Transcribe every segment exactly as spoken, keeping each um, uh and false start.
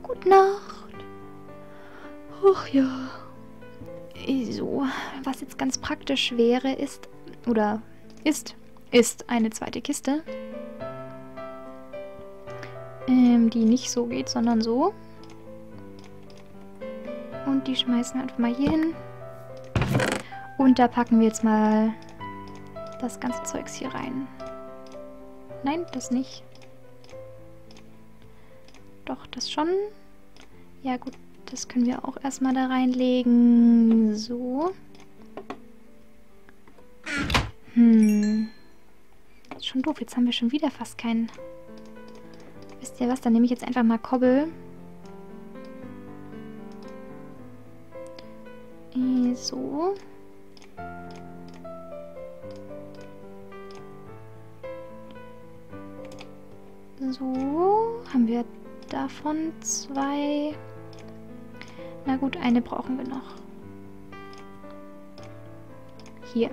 Gute Nacht. Ach ja. So, was jetzt ganz praktisch wäre, ist, oder ist, ist eine zweite Kiste. Ähm, die nicht so geht, sondern so. Und die schmeißen wir einfach mal hier hin. Und da packen wir jetzt mal das ganze Zeugs hier rein. Nein, das nicht. Doch, das schon. Ja gut, das können wir auch erstmal da reinlegen. So. Hm. Ist schon doof, jetzt haben wir schon wieder fast keinen... Wisst ihr was, dann nehme ich jetzt einfach mal Kobbel. So. So. Haben wir davon zwei. Na gut, eine brauchen wir noch. Hier.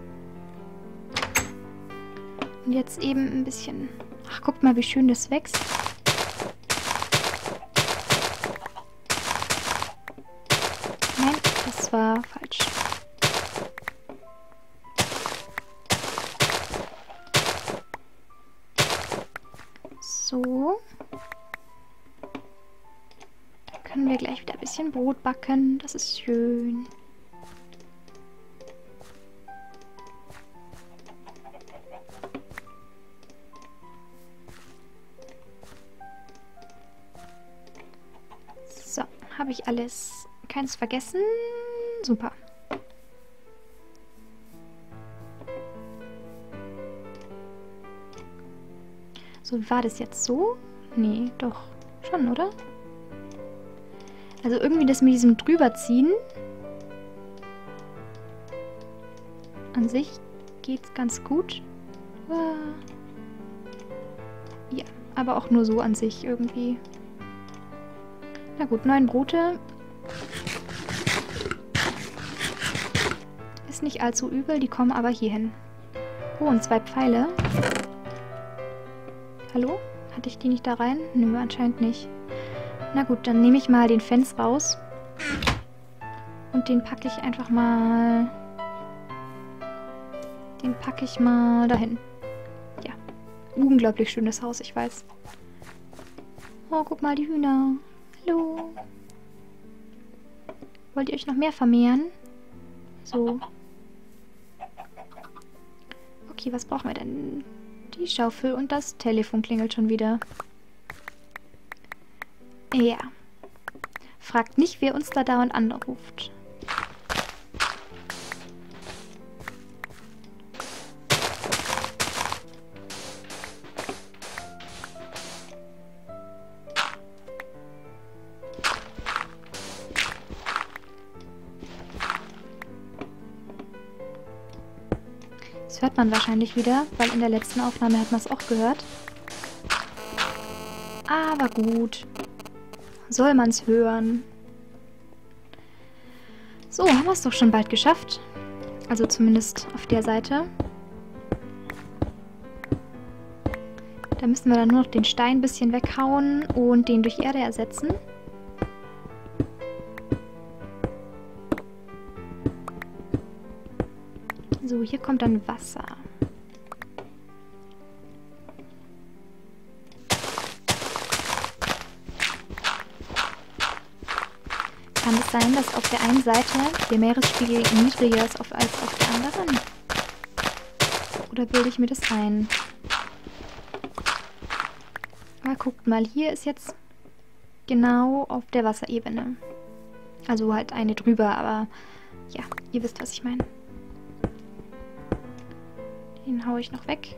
Und jetzt eben ein bisschen... Ach, guckt mal, wie schön das wächst. Nein, das war falsch. So. Da können wir gleich wieder ein bisschen Brot backen. Das ist schön. So, habe ich alles, keins vergessen. Super. So, wie war das jetzt so? Nee, doch. Schon, oder? Also irgendwie das mit diesem Drüberziehen. An sich geht's ganz gut. Ja, aber auch nur so an sich irgendwie. Na gut, neun Brote. Ist nicht allzu übel, die kommen aber hier hin. Oh, und zwei Pfeile. Hallo? Hatte ich die nicht da rein? Nö, anscheinend nicht. Na gut, dann nehme ich mal den Fens raus. Und den packe ich einfach mal... Den packe ich mal dahin. Ja. Unglaublich schönes Haus, ich weiß. Oh, guck mal, die Hühner. Hallo. Wollt ihr euch noch mehr vermehren? So. Okay, was brauchen wir denn? Die Schaufel und das Telefon klingelt schon wieder. Ja. Fragt nicht, wer uns da dauernd anruft. Das hört man wahrscheinlich wieder, weil in der letzten Aufnahme hat man es auch gehört. Aber gut. Soll man es hören. So, haben wir es doch schon bald geschafft. Also zumindest auf der Seite. Da müssen wir dann nur noch den Stein ein bisschen weghauen und den durch Erde ersetzen. So, hier kommt dann Wasser. Kann es sein, dass auf der einen Seite der Meeresspiegel niedriger ist als auf der anderen? Oder bilde ich mir das ein? Aber guckt mal, hier ist jetzt genau auf der Wasserebene. Also halt eine drüber, aber ja, ihr wisst, was ich meine. Den haue ich noch weg.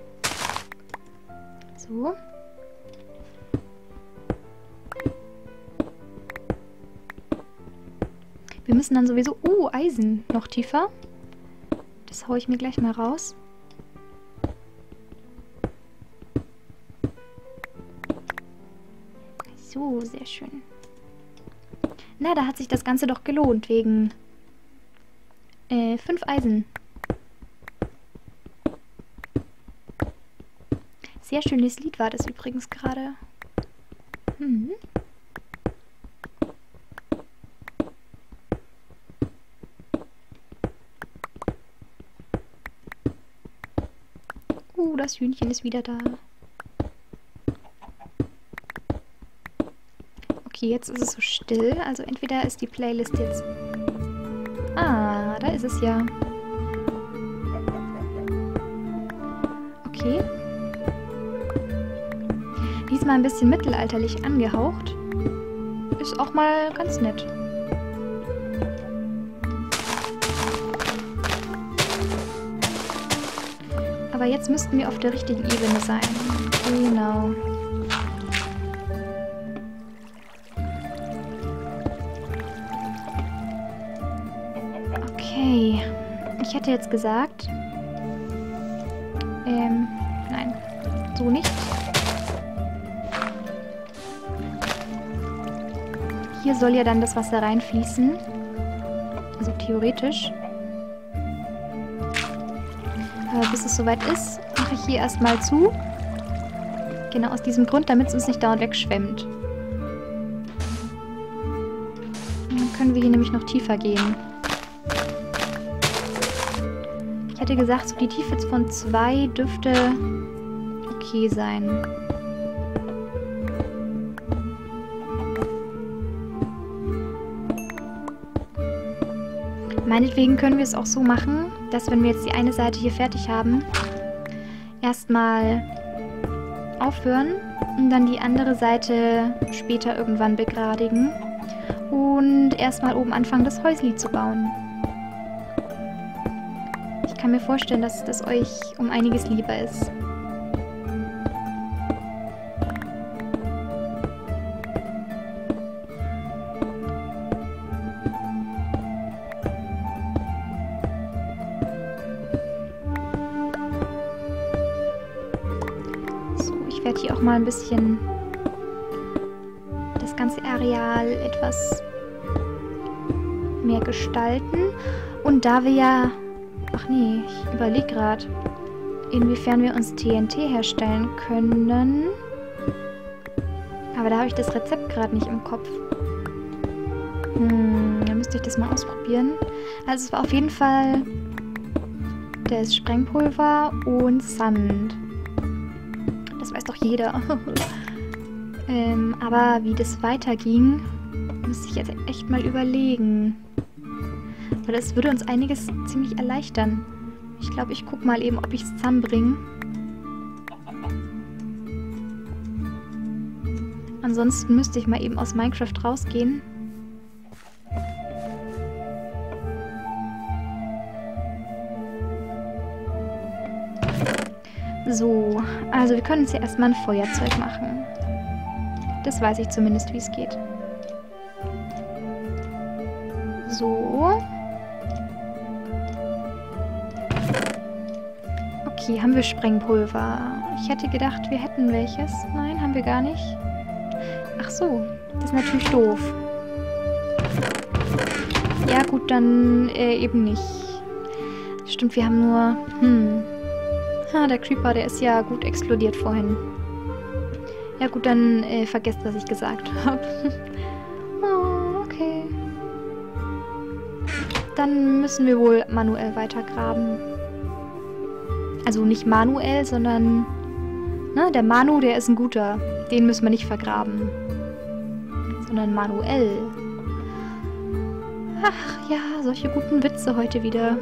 So. Wir müssen dann sowieso... Oh, Eisen noch tiefer. Das haue ich mir gleich mal raus. So, sehr schön. Na, da hat sich das Ganze doch gelohnt, wegen... Äh, fünf Eisen. Sehr schönes Lied war das übrigens gerade. Hm. Oh, das Hühnchen ist wieder da. Okay, jetzt ist es so still. Also entweder ist die Playlist jetzt... Ah, da ist es ja. Okay. Diesmal ein bisschen mittelalterlich angehaucht. Ist auch mal ganz nett. Aber jetzt müssten wir auf der richtigen Ebene sein. Genau. Okay. Ich hätte jetzt gesagt... Ähm, nein. So nicht. Hier soll ja dann das Wasser reinfließen. Also theoretisch. Aber bis es soweit ist, mache ich hier erstmal zu. Genau aus diesem Grund, damit es uns nicht dauernd wegschwemmt. Und dann können wir hier nämlich noch tiefer gehen. Ich hätte gesagt, so die Tiefe von zwei dürfte okay sein. Meinetwegen können wir es auch so machen, dass wenn wir jetzt die eine Seite hier fertig haben, erstmal aufhören und dann die andere Seite später irgendwann begradigen und erstmal oben anfangen, das Häusli zu bauen. Ich kann mir vorstellen, dass das euch um einiges lieber ist. Ich werde hier auch mal ein bisschen das ganze Areal etwas mehr gestalten. Und da wir ja... Ach nee, ich überlege gerade, inwiefern wir uns T N T herstellen können. Aber da habe ich das Rezept gerade nicht im Kopf. Hm, dann müsste ich das mal ausprobieren. Also es war auf jeden Fall das Sprengpulver und Sand. Das weiß doch jeder. ähm, aber wie das weiterging, muss ich jetzt echt mal überlegen. Weil das würde uns einiges ziemlich erleichtern. Ich glaube, ich gucke mal eben, ob ich es zusammenbringe. Ansonsten müsste ich mal eben aus Minecraft rausgehen. So, also wir können uns hier erstmal ein Feuerzeug machen. Das weiß ich zumindest, wie es geht. So. Okay, haben wir Sprengpulver? Ich hätte gedacht, wir hätten welches. Nein, haben wir gar nicht. Ach so, das ist natürlich doof. Ja gut, dann äh, eben nicht. Stimmt, wir haben nur... Hm... Ah, der Creeper, der ist ja gut explodiert vorhin. Ja gut, dann äh, vergesst, was ich gesagt habe. Oh, okay. Dann müssen wir wohl manuell weitergraben. Also nicht manuell, sondern... Ne, der Manu, der ist ein guter. Den müssen wir nicht vergraben. Sondern manuell. Ach ja, solche guten Witze heute wieder.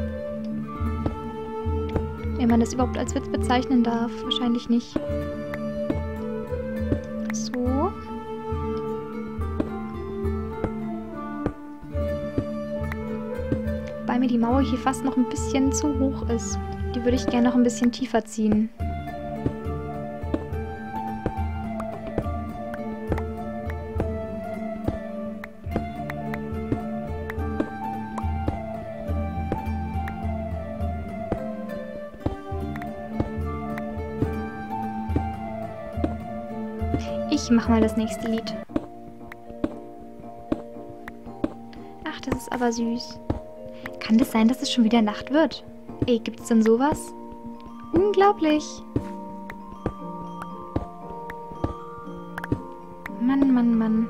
Wenn man das überhaupt als Witz bezeichnen darf. Wahrscheinlich nicht. So. Wobei mir die Mauer hier fast noch ein bisschen zu hoch ist. Die würde ich gerne noch ein bisschen tiefer ziehen. Ich mach mal das nächste Lied. Ach, das ist aber süß. Kann das sein, dass es schon wieder Nacht wird? Ey, gibt's denn sowas? Unglaublich. Mann, Mann, Mann.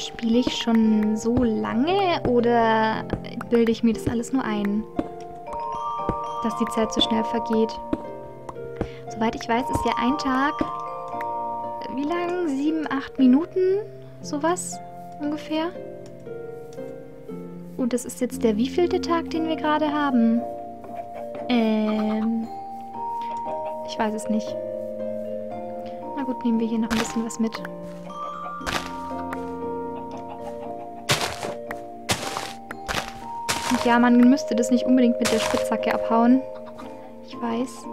Spiele ich schon so lange oder bilde ich mir das alles nur ein? Dass die Zeit so schnell vergeht. Soweit ich weiß, ist ja ein Tag... Wie lang? Sieben, acht Minuten? Sowas ungefähr. Und das ist jetzt der wievielte Tag, den wir gerade haben? Ähm... Ich weiß es nicht. Na gut, nehmen wir hier noch ein bisschen was mit. Und ja, man müsste das nicht unbedingt mit der Spitzhacke abhauen. Ich weiß.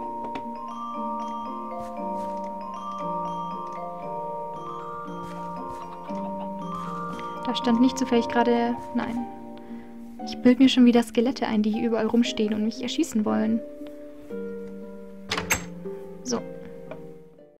Da stand nicht zufällig gerade... Nein. Ich bilde mir schon wieder Skelette ein, die hier überall rumstehen und mich erschießen wollen. So.